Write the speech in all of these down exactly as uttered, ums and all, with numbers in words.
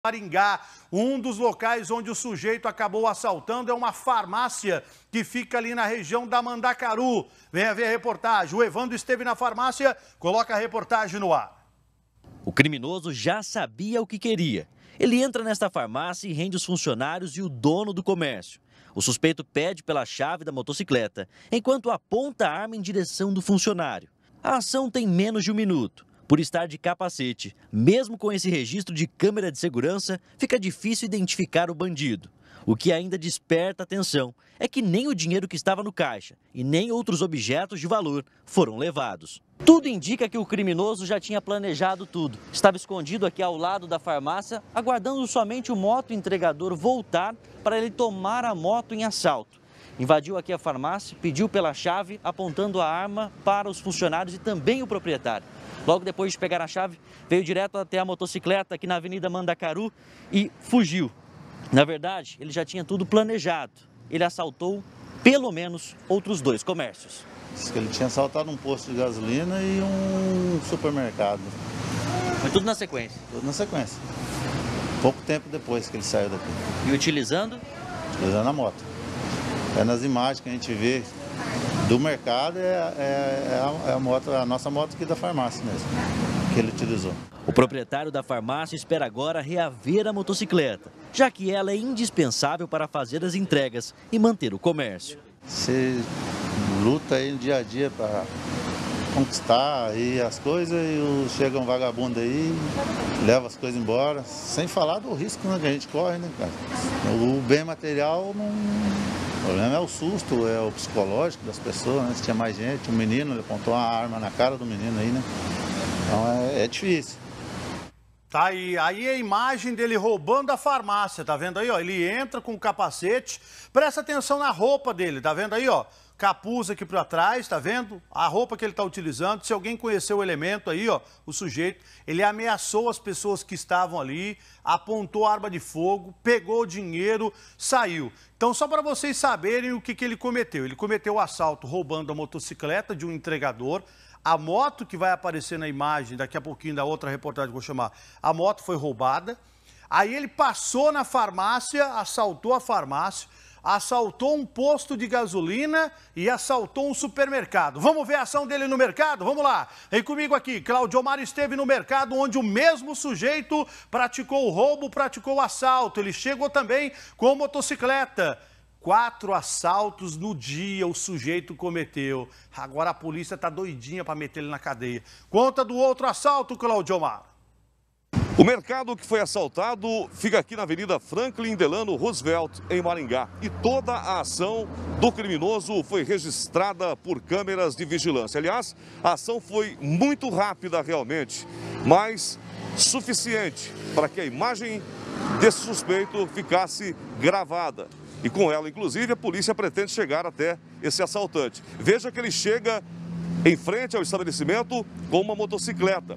Maringá. Um dos locais onde o sujeito acabou assaltando é uma farmácia que fica ali na região da Mandacaru. Venha ver a reportagem. O Evandro esteve na farmácia, coloca a reportagem no ar. O criminoso já sabia o que queria. Ele entra nesta farmácia e rende os funcionários e o dono do comércio. O suspeito pede pela chave da motocicleta, enquanto aponta a arma em direção do funcionário. A ação tem menos de um minuto. Por estar de capacete, mesmo com esse registro de câmera de segurança, fica difícil identificar o bandido. O que ainda desperta atenção é que nem o dinheiro que estava no caixa e nem outros objetos de valor foram levados. Tudo indica que o criminoso já tinha planejado tudo. Estava escondido aqui ao lado da farmácia, aguardando somente o moto entregador voltar para ele tomar a moto em assalto. Invadiu aqui a farmácia, pediu pela chave, apontando a arma para os funcionários e também o proprietário. Logo depois de pegar a chave, veio direto até a motocicleta aqui na Avenida Mandacaru e fugiu. Na verdade, ele já tinha tudo planejado. Ele assaltou pelo menos outros dois comércios. Ele tinha assaltado um posto de gasolina e um supermercado. Foi tudo na sequência? Tudo na sequência. Pouco tempo depois que ele saiu daqui. E utilizando? Utilizando a moto. É nas imagens que a gente vê do mercado, é, é, é, a, é a, moto, a nossa moto aqui da farmácia mesmo, que ele utilizou. O proprietário da farmácia espera agora reaver a motocicleta, já que ela é indispensável para fazer as entregas e manter o comércio. Você luta aí no dia a dia para conquistar aí as coisas e o, chega um vagabundo aí, leva as coisas embora, sem falar do risco, né, que a gente corre, né, cara? O bem material não... O problema é o susto, é o psicológico das pessoas, né? Se tinha mais gente, um menino, ele apontou uma arma na cara do menino aí, né? Então é, é difícil. Tá aí, aí a imagem dele roubando a farmácia, tá vendo aí, ó? Ele entra com o capacete, presta atenção na roupa dele, tá vendo aí, ó? Capuz aqui para trás, tá vendo? A roupa que ele está utilizando. Se alguém conheceu o elemento aí, ó, o sujeito, ele ameaçou as pessoas que estavam ali, apontou a arma de fogo, pegou o dinheiro, saiu. Então, só para vocês saberem o que, que ele cometeu. Ele cometeu o assalto roubando a motocicleta de um entregador. A moto que vai aparecer na imagem, daqui a pouquinho da outra reportagem que eu vou chamar, a moto foi roubada. Aí ele passou na farmácia, assaltou a farmácia, assaltou um posto de gasolina e assaltou um supermercado. Vamos ver a ação dele no mercado? Vamos lá. Vem comigo aqui. Cláudio Omar esteve no mercado onde o mesmo sujeito praticou o roubo, praticou o assalto. Ele chegou também com motocicleta. Quatro assaltos no dia o sujeito cometeu. Agora a polícia está doidinha para meter ele na cadeia. Conta do outro assalto, Cláudio Omar. O mercado que foi assaltado fica aqui na Avenida Franklin Delano Roosevelt, em Maringá. E toda a ação do criminoso foi registrada por câmeras de vigilância. Aliás, a ação foi muito rápida realmente, mas suficiente para que a imagem desse suspeito ficasse gravada. E com ela, inclusive, a polícia pretende chegar até esse assaltante. Veja que ele chega em frente ao estabelecimento com uma motocicleta.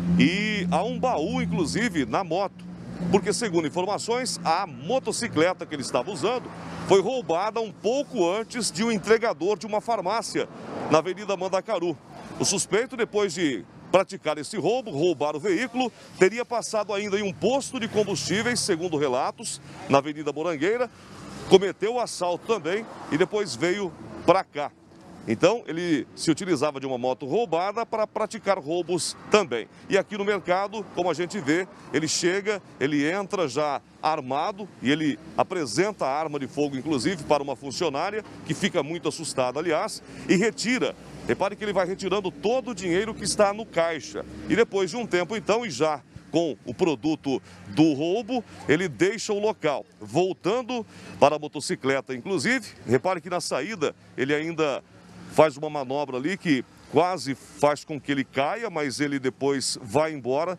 E há um baú, inclusive, na moto, porque, segundo informações, a motocicleta que ele estava usando foi roubada um pouco antes de um entregador de uma farmácia na Avenida Mandacaru. O suspeito, depois de praticar esse roubo, roubar o veículo, teria passado ainda em um posto de combustíveis, segundo relatos, na Avenida Morangueira, cometeu o assalto também e depois veio para cá. Então, ele se utilizava de uma moto roubada para praticar roubos também. E aqui no mercado, como a gente vê, ele chega, ele entra já armado e ele apresenta a arma de fogo, inclusive, para uma funcionária, que fica muito assustada, aliás, e retira. Repare que ele vai retirando todo o dinheiro que está no caixa. E depois de um tempo, então, e já com o produto do roubo, ele deixa o local, voltando para a motocicleta, inclusive. Repare que na saída ele ainda faz uma manobra ali que quase faz com que ele caia, mas ele depois vai embora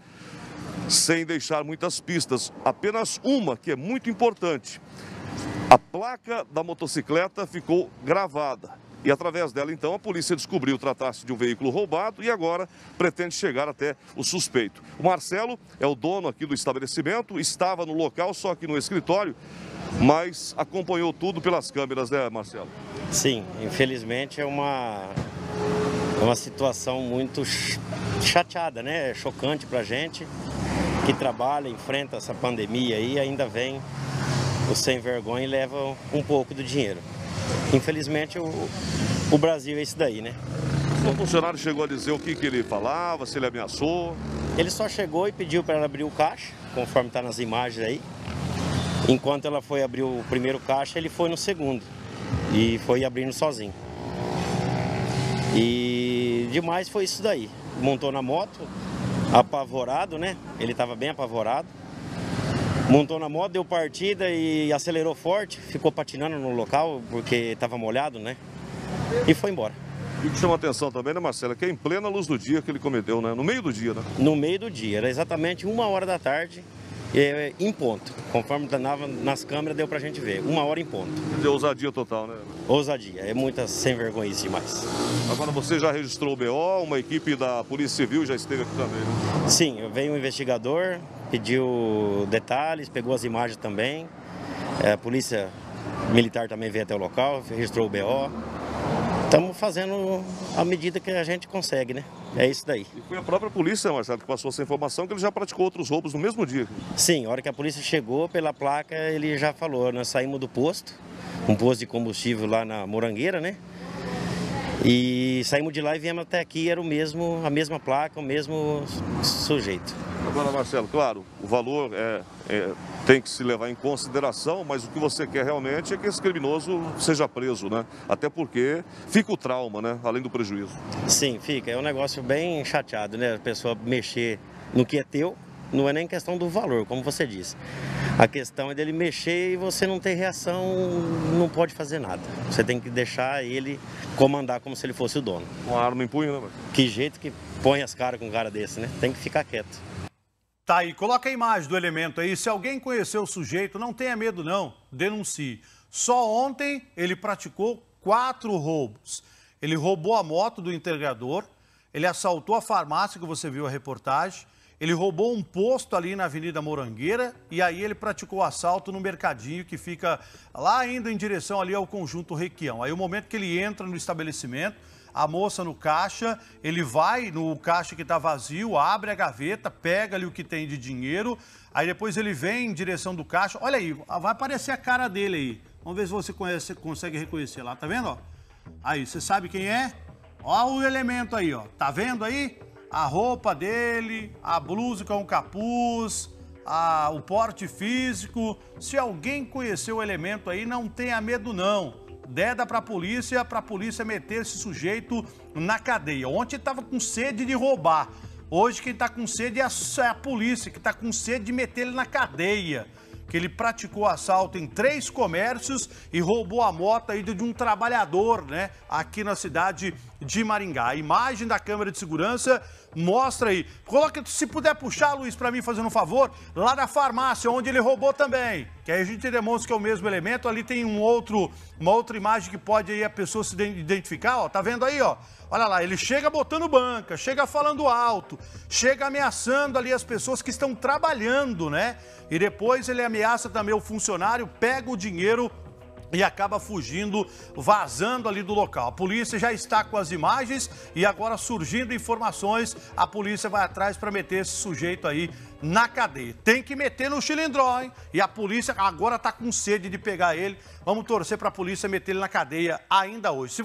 sem deixar muitas pistas. Apenas uma que é muito importante. A placa da motocicleta ficou gravada. E através dela, então, a polícia descobriu tratar-se de um veículo roubado e agora pretende chegar até o suspeito. O Marcelo é o dono aqui do estabelecimento, estava no local, só aqui no escritório, mas acompanhou tudo pelas câmeras, né, Marcelo? Sim, infelizmente é uma, é uma situação muito chateada, né? É chocante pra gente. que trabalha, enfrenta essa pandemia aí, ainda vem o sem vergonha e leva um pouco do dinheiro. Infelizmente o, o Brasil é isso daí, né? O funcionário chegou a dizer o que, que ele falava, se ele ameaçou? Ele só chegou e pediu para ela abrir o caixa, conforme está nas imagens aí. Enquanto ela foi abrir o primeiro caixa, ele foi no segundo e foi abrindo sozinho. E demais foi isso daí. Montou na moto, apavorado, né? Ele estava bem apavorado. Montou na moto, deu partida e acelerou forte, ficou patinando no local porque estava molhado, né? E foi embora. E o que chama atenção também, né, Marcela, que é em plena luz do dia que ele cometeu, né? No meio do dia, né? No meio do dia, era exatamente uma hora da tarde, é, em ponto. Conforme estava nas câmeras, deu pra gente ver, uma hora em ponto. Deu ousadia total, né? Ousadia, é muita sem vergonha demais. Agora você já registrou o B O, uma equipe da Polícia Civil já esteve aqui também, né? Sim, veio um investigador, pediu detalhes, pegou as imagens também. É, a Polícia Militar também veio até o local, registrou o B O. Estamos fazendo a medida que a gente consegue, né? É isso daí. E foi a própria polícia, Marcelo, que passou essa informação, que ele já praticou outros roubos no mesmo dia. Sim, a hora que a polícia chegou, pela placa, ele já falou, nós saímos do posto, um posto de combustível lá na Morangueira, né? E saímos de lá e viemos até aqui, era o mesmo, a mesma placa, o mesmo sujeito. Agora, Marcelo, claro, o valor é, é, tem que se levar em consideração, mas o que você quer realmente é que esse criminoso seja preso, né? Até porque fica o trauma, né? Além do prejuízo. Sim, fica. É um negócio bem chateado, né? A pessoa mexer no que é teu, não é nem questão do valor, como você disse. A questão é dele mexer e você não ter reação, não pode fazer nada. Você tem que deixar ele comandar como se ele fosse o dono. Uma arma em punho, né, Marcelo? Que jeito que põe as caras com um cara desse, né? Tem que ficar quieto. Tá aí, coloca a imagem do elemento aí. Se alguém conheceu o sujeito, não tenha medo não, denuncie. Só ontem ele praticou quatro roubos. Ele roubou a moto do entregador, ele assaltou a farmácia que você viu a reportagem, ele roubou um posto ali na Avenida Morangueira e aí ele praticou o assalto no mercadinho que fica lá indo em direção ali ao Conjunto Requião. Aí o momento que ele entra no estabelecimento, a moça no caixa, ele vai no caixa que está vazio, abre a gaveta, pega ali o que tem de dinheiro, aí depois ele vem em direção do caixa. Olha aí, vai aparecer a cara dele aí. Vamos ver se você conhece, consegue reconhecer lá, tá vendo? Ó? Aí, você sabe quem é? Ó o elemento aí, ó. Tá vendo aí? A roupa dele, a blusa com o capuz, a, o porte físico. Se alguém conhecer o elemento aí, não tenha medo não. Deda para a polícia, para a polícia meter esse sujeito na cadeia. Ontem estava com sede de roubar. Hoje quem está com sede é a, é a polícia, que está com sede de meter ele na cadeia. Que ele praticou assalto em três comércios e roubou a moto aí de um trabalhador, né? Aqui na cidade de Maringá. A imagem da câmera de segurança mostra aí. Coloca, se puder puxar, Luiz, para mim, fazendo um favor, lá da farmácia, onde ele roubou também. Que aí a gente demonstra que é o mesmo elemento. Ali tem um outro, uma outra imagem que pode aí a pessoa se identificar, ó. Tá vendo aí, ó? Olha lá, ele chega botando banca, chega falando alto, chega ameaçando ali as pessoas que estão trabalhando, né? E depois ele ameaça também o funcionário, pega o dinheiro e acaba fugindo, vazando ali do local. A polícia já está com as imagens e agora surgindo informações, a polícia vai atrás para meter esse sujeito aí na cadeia. Tem que meter no chilindró, hein? E a polícia agora está com sede de pegar ele. Vamos torcer para a polícia meter ele na cadeia ainda hoje.